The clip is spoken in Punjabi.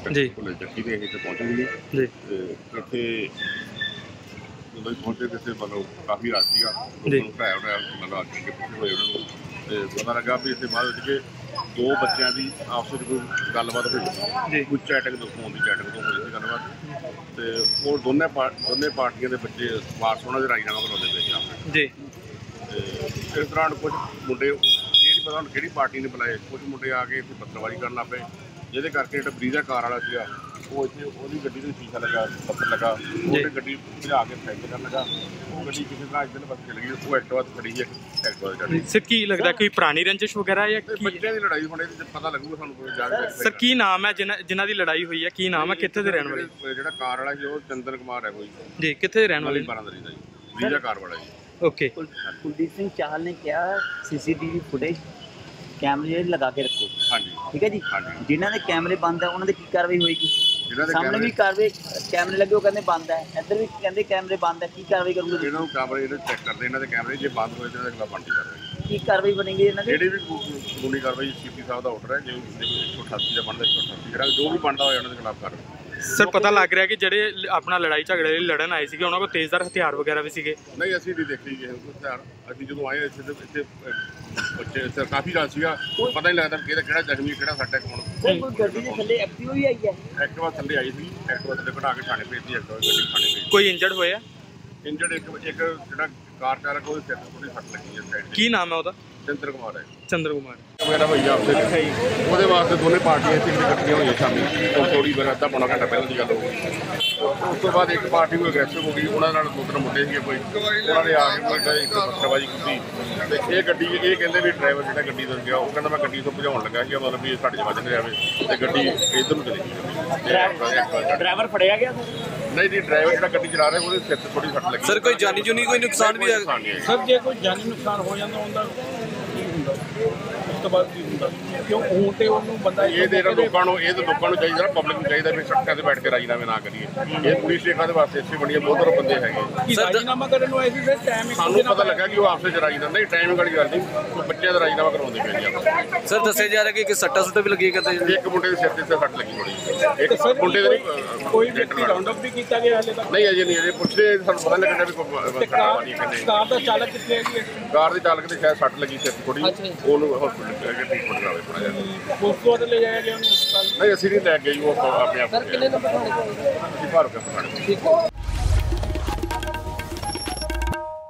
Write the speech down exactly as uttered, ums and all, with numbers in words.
ਜੀ ਭੁੱਲੇ ਚੱਕੀ ਦੇ ਅਸੀਂ ਇੱਥੇ ਪਹੁੰਚੇ ਜੀ ਜੀ ਤੇ ਇੱਥੇ ਜਦੋਂ ਅਸੀਂ ਪਹੁੰਚੇ ਤੇ ਇੱਥੇ ਮਤਲਬ ਕਾਫੀ ਰਾਤ ਸੀਗਾ ਜੀ। ਲੋਕਾਂ ਨੂੰ ਢਾਇਆ ਹੋਇਆ ਮਤਲਬ ਅੱਗੇ ਅੱਗੇ ਪਿੱਛੇ ਹੋਏ ਉਹਨਾਂ ਨੂੰ ਤੇ ਪਤਾ ਲੱਗਾ ਵੀ ਇੱਥੇ ਬਾਅਦ ਵਿੱਚ ਕਿ ਦੋ ਬੱਚਿਆਂ ਦੀ ਆਪਸ ਵਿੱਚ ਕੋਈ ਗੱਲਬਾਤ ਹੋਈ ਜੀ ਕੋਈ ਚੈਟਿੰਗ ਤੋਂ ਫੋਨ ਦੀ ਚੈਟਿੰਗ ਤੋਂ ਹੋਈ ਸੀ ਗੱਲਬਾਤ ਤੇ ਉਹ ਦੋਨੇ ਪਾ ਦੋਨੇ ਪਾਰਟੀਆਂ ਦੇ ਬੱਚੇ ਵਾਰਸ ਉਹਨਾਂ ਦੇ ਰਾਜੀਨਾਮਾ ਕਰਾਉਂਦੇ ਪਏ ਸੀ ਆਪਣੇ ਜੀ ਤੇ ਇਸ ਦੌਰਾਨ ਕੁਝ ਮੁੰਡੇ ਇਹ ਨਹੀਂ ਪਤਾ ਹੁਣ ਕਿਹੜੀ ਪਾਰਟੀ ਨੇ ਬੁਲਾਏ ਕੁਝ ਮੁੰਡੇ ਆ ਕੇ ਇੱਥੇ ਪੱਤਰਬਾਜ਼ੀ ਕਰਨ ਲੱਗ ਪਏ ਜਿਹਦੇ ਕਰਕੇ ਜਿਹੜਾ ਬਰੀਜ਼ਾ ਕਾਰ ਵਾਲਾ ਸੀਗਾ ਉਹ ਇੱਥੇ ਉਹਦੀ ਗੱਡੀ ਦੇ ਸ਼ੀਸ਼ਾ ਲੱਗਾ ਪੱਥਰ ਲੱਗਾ ਉਹਨੇ ਗੱਡੀ ਭਜਾ ਕੇ ਸਾਈਡ ਕਰਨ ਲੱਗਾ ਉਹ ਗੱਡੀ ਕਿਸੇ ਤਰ੍ਹਾਂ ਇੱਧਰ ਪਾਸੇ ਚਲੀ ਗਈ ਉਹ ਐਕਟਿਵਾ ਤੇ ਖੜੀ ਹੈ ਐਕਟਿਵਾ ਤੇ ਚੜੀ। ਸਰ ਕੀ ਲੱਗਦਾ ਕੋਈ ਪੁਰਾਣੀ ਰੰਜਿਸ਼ ਵਗੈਰਾ ਜਾਂ ਕੀ ਬੱਚਿਆਂ ਦੀ ਲੜਾਈ ਹੋਣੀ ਤੇ ਪਤਾ ਲੱਗੂਗਾ ਸਾਨੂੰ ਕੋਈ ਜਾ ਕੇ ਸਰ ਕੀ ਨਾਮ ਹੈ ਜਿਨ੍ਹਾਂ ਜਿਨ੍ਹਾਂ ਦੀ ਲੜਾਈ ਹੋਈ ਹੈ ਕੀ ਨਾਮ ਹੈ ਕਿੱਥੇ ਦੇ ਰਹਿਣ ਵਾਲੇ ਜਿਹੜਾ ਕਾਰ ਵਾਲਾ ਸੀ ਉਹ ਚੰਦਨ ਕੁਮਾਰ ਹੈ ਕੋਈ ਜੀ ਕਿੱਥੇ ਦੇ ਰਹਿਣ ਵਾਲੇ ਬਾਰਾਂਦਰੀ ਦਾ ਜੀ ਬਰੀਜ਼ਾ ਕਾਰ ਵਾਲਾ ਜੀ। ਓਕੇ कुलदीप सिंह चाहल ने क्या सीसीटीवी फुटेज कैमरे लगा के रखो ਹਾਂਜੀ ठीक है जी ਹਾਂਜੀ जिन्हों ने कैमरे बंद है उन्होंने की कार्रवाई होएगी ਜਿਹਨਾਂ ਦੇ सामने भी कार्रवाई कैमरे लगे वो कहते बंद है इधर भी कहते कैमरे बंद है की कार्रवाई करोगे ਇਹਨਾਂ ਨੂੰ ਕੈਮਰੇ ਜਿਹੜੇ ਚੈੱਕ ਕਰਦੇ ਇਹਨਾਂ ਦੇ ਕੈਮਰੇ ਜੇ ਬੰਦ ਹੋਏ ਤਾਂ ਇਹਨਾਂ ਦੇ ਖਿਲਾਫ ਬਣਦੀ ਕਾਰਵਾਈ की कार्रवाई बनेगी इन्होंने ਜਿਹੜੀ ਵੀ ਕਾਨੂੰਨੀ ਕਾਰਵਾਈ ਸੀਪੀ ਸਾਹਿਬ ਦਾ ਆਰਡਰ ਹੈ ਜੇ ਇੱਕ ਸੌ ਅਠਾਸੀ ਦਾ ਬਣਦਾ ਇੱਕ ਸੌ ਅਠਾਸੀ ਜਿਹੜਾ ਜੋ ਵੀ ਬਣਦਾ ਹੋਇਆ ਉਹਨਾਂ ਦੇ ਖਿਲਾਫ ਕਾਰਵਾਈ। ਸਰ ਪਤਾ ਲੱਗ ਰਿਹਾ ਕਿ ਜਿਹੜੇ ਲ- ਆਪਣਾ ਲੜਾਈ ਝਗੜੇ ਲਈ ਲੜਨ ਆਏ ਸੀਗੇ ਉਹਨਾਂ ਕੋਲ ਤੇਜ਼ਧਾਰ ਹਥਿਆਰ ਵਗੈਰਾ ਵੀ ਸੀਗੇ। ਨਹੀਂ ਅਸੀਂ ਨਹੀਂ ਦੇਖੀ ਕਿਸੇ ਨੂੰ ਹਥਿਆਰ ਅਸੀਂ ਜਦੋਂ ਆਏ ਇੱਥੇ ਤੇ ਇੱਥੇ ਅਹ, ਬੱਚੇ ਇੱਥੇ ਕਾਫੀ ਰਾਤ ਸੀਗਾ ਪਤਾ ਨਹੀਂ ਲੱਗਦਾ ਕਿ ਇਹਦਾ ਕਿਹੜਾ ਜ਼ਖਮੀ ਕਿਹੜਾ ਸੱਟ ਹੈ ਕੌਣ। कोई कोई गड्डी के थल्ले एक्टिवा भी आई है ਐਕਟਿਵਾ ਥੱਲੇ ਆਈ ਸੀ ਐਕਟਿਵਾ ਥੱਲੇ ਬਿਠਾ ਕੇ ਥਾਣੇ ਭੇਜਦੀ ਐਕਟਿਵਾ ਗੱਡੀ ਥਾਣੇ ਭੇਜੀ ਕੋਈ ਇੰਜਰਡ ਹੋਇਆ ਇੰਜਰਡ ਇੱਕ ਇੱਕ ਜਿਹੜਾ ਕਾਰ ਚਾਲਕ ਉਹਦੇ ਸਿਰ ਤੇ ਥੋੜੀ ਸੱਟ ਲੱਗੀ ਹੈ ਸਾਈਡ ਕੀ ਨਾਮ ਹੈ ਉਹਦਾ ਚੰਦਰ ਕੁਮਾਰ ਹੈ ਚੰਦਰ ਕੁਮਾਰ ਮੇਰਾ ਭਈਆ ਆਪਸੇ ਉਹਦੇ ਵਾਸਤੇ ਦੋਨੇ ਪਾਰਟੀਆਂ ਇੱਥੇ ਇਕੱਠੀਆਂ ਹੋਈਆਂ ਸ਼ਾਮੀ ਉਹ ਥੋੜੀ ਵਾਰ ਅੱਧਾ ਪੌਣਾ ਘੰਟਾ ਪਹਿਲਾਂ ਦੀ ਗੱਲ ਹੋ ਗਈ। ਉਸ ਤੋਂ ਬਾਅਦ ਇੱਕ ਪਾਰਟੀ ਕੋਈ ਅਗਰੈਸਿਵ ਹੋ ਗਈ ਉਹਨਾਂ ਨਾਲ ਦੋ ਤਿੰਨ ਮੁੰਡੇ ਸੀਗੇ ਕੋਈ ਉਹਨਾਂ ਨੇ ਆ ਕੇ ਕੋਈ ਇੱਕ ਪੱਤਰਬਾਜ਼ੀ ਕੀਤੀ ਤੇ ਇਹ ਗੱਡੀ ਇਹ ਕਹਿੰਦੇ ਵੀ ਡਰਾਈਵਰ ਜਿਹੜਾ ਗੱਡੀ ਦਾ ਗਿਆ ਉਹ ਕਹਿੰਦਾ ਮੈਂ ਗੱਡੀ ਤੋਂ ਭਜਾਉਣ ਲੱਗਾ ਕਿ ਮਤਲਬ ਵੀ ਸਾਡੇ 'ਚ ਵੱਜ ਨਹੀਂ ਜਾਵੇ ਤੇ ਗੱਡੀ ਇੱਧਰ ਨੂੰ ਚਲੀ ਗਈ। ड्राइवर फड़िया गया ਨਹੀਂ ਨਹੀਂ ਡਰਾਈਵਰ ਜਿਹੜਾ ਗੱਡੀ ਚਲਾ ਰਿਹਾ ਉਹਦੇ ਸਿਰ ਤੇ ਥੋੜੀ ਸੱਟ ਲੱਗੀ। ਸਰ ਕੋਈ ਜਾਨੀ ਜੁਨੀ ਕੋਈ ਨੁਕਸਾਨ ਵੀ ਹੈ ਸਰ ਜੇ ਕੋਈ ਜਾਨੀ ਨੁਕਸਾਨ ਹੋ ਜਾਂਦਾ ਹੁੰਦਾ ਕੀ ਹੁੰਦਾ ਉਸ ਤੋਂ ਬਾਅਦ ਕੀ ਹੁੰਦਾ ਕਿਉਂ ਹੁਣ ਤੇ ਉਹਨੂੰ ਬੰਦਾ ਇਹ ਦੇ ਲੋਕਾਂ ਨੂੰ ਇਹ ਤਾਂ ਲੋਕਾਂ ਨੂੰ ਚਾਹੀਦਾ ਪਬਲਿਕ ਨੂੰ ਚਾਹੀਦਾ ਵੀ ਸੜਕਾਂ ਤੇ ਬੈਠ ਕੇ ਰਾਜੀਨਾਮੇ ਨਾ ਕਰੀਏ। ਇਹ ਪੁਲਿਸ ਸਟੇਸ਼ਨਾਂ ਦੇ ਵਾਸਤੇ ਇੱਥੇ ਬਣੀਆਂ ਬਹੁਤ ਸਾਰੇ ਬੰਦੇ ਹੈਗੇ ਕੀ ਰਾਜੀਨਾਮਾ ਕਰਨ ਨੂੰ ਐਸੀ ਸਰ ਟਾਈਮ ਇੱਕ ਸਾਨੂੰ ਪਤਾ ਲੱਗਾ ਕਿ ਉਹ ਆਪਸੇ ਚ ਰਾਜੀਨਾਮਾ ਨਹੀਂ ਟਾਈਮ ਵਾਲੀ ਗੱਲ ਨਹੀਂ ਉਹ ਬੱਚਿਆਂ ਦਾ ਰਾਜੀਨਾਮਾ ਕਰਾਉਂਦੇ ਪਏ ਜੀ ਆਪਾਂ। ਸਰ ਦੱਸਿਆ ਜਾ ਰਿਹਾ ਕਿ ਇੱਕ ਸੱਟਾ ਸੁੱਟਾ ਵੀ ਲੱਗੀ ਕਰਦੇ ਇੱਕ ਮੁੰਡੇ ਦੇ ਸਿਰ ਤੇ ਸੱਟ ਲੱਗੀ ਥੋੜੀ ਇੱਕ ਮੁੰਡੇ ਦੇ ਕੋਈ ਵਿਅਕਤੀ ਰਾਉਂਡ ਅਪ ਵੀ ਕੀਤਾ ਗਿਆ ਹਾਲੇ ਤੱਕ ਨਹੀਂ ਅਜੇ ਨਹੀਂ ਅਜੇ ਪੁੱਛਦੇ ਸਾਨੂੰ ਪਤਾ ਲੱਗਣਾ ਵੀ ਕੋਈ ਕਾਰ ਨਹੀਂ ਕਹਿੰਦੇ ਕਾਰ ਦਾ ਚਾਲਕ ਕਿੱਥੇ ਹੈ ਜੀ ਕਾਰ ਦੇ ਚਾਲਕ ਦੇ ਸ਼ਾਇਦ ਸੱਟ ਲੱਗੀ ਸਿਰ ਥੋੜੀ ਉਹਨੂੰ ਹਸਪੀਟਲ ਲੈ ਕੇ ਟ੍ਰੀਟਮੈਂਟ ਕਰਾਵੇ ਥੋੜਾ ਜਿਹਾ। ਪੁਲਿਸ ਕੋਲ ਲੈ ਜਾਇਆ ਗਿਆ ਉਹਨੂੰ ਹਸਪਤਾਲ ਨਹੀਂ ਅਸੀਂ ਨਹੀਂ ਲੈ ਗਏ ਉਹ ਆਪਣੇ ਆਪ ਸਰ ਕਿੰਨੇ ਨੰਬਰ ਥਾਣੇ ਅਸੀਂ ਭਾਰਤ ਕੇ ਪਛਾਣੇ।